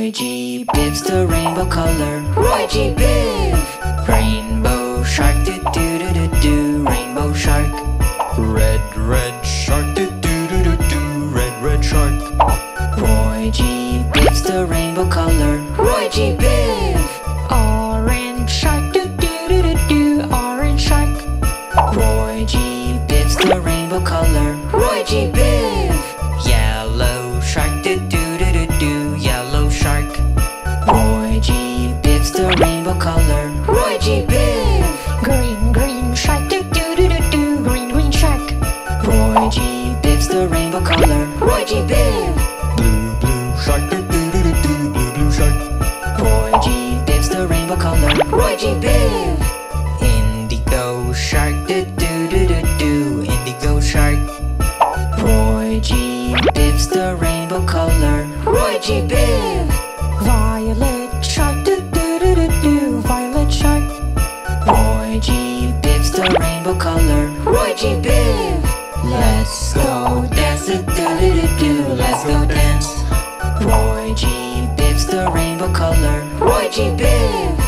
Roy G BIV's the rainbow color. Roy G BIV. Rainbow shark, do do do do do. Rainbow shark. Red, red shark, do do do do do. Red, red shark. Roy G BIV's the rainbow color. Roy G BIV. Orange shark, do do do do do. Orange shark. Roy G BIV's the rainbow color. Roy G BIV. Yellow shark, do do do do do. Yellow shark. Roy G BIV's the rainbow color. Roy G BIV. Green, green shark, do do do do do. Green, green shark. Roy G BIV's the rainbow color. Roy G BIV. Blue, blue shark, do do do do do. Blue, blue shark. Roy G BIV's the rainbow color. Roy G BIV. Indigo shark, do do do do do. Indigo shark. Roy G BIV's the rainbow color. Roy G BIV. Violet shark, do do do do do. Violet shark. Roy G BIV's the rainbow color. Roy G BIV. Let's go dance, do do do do do. Let's go dance. Roy G BIV's the rainbow color. Roy G BIV.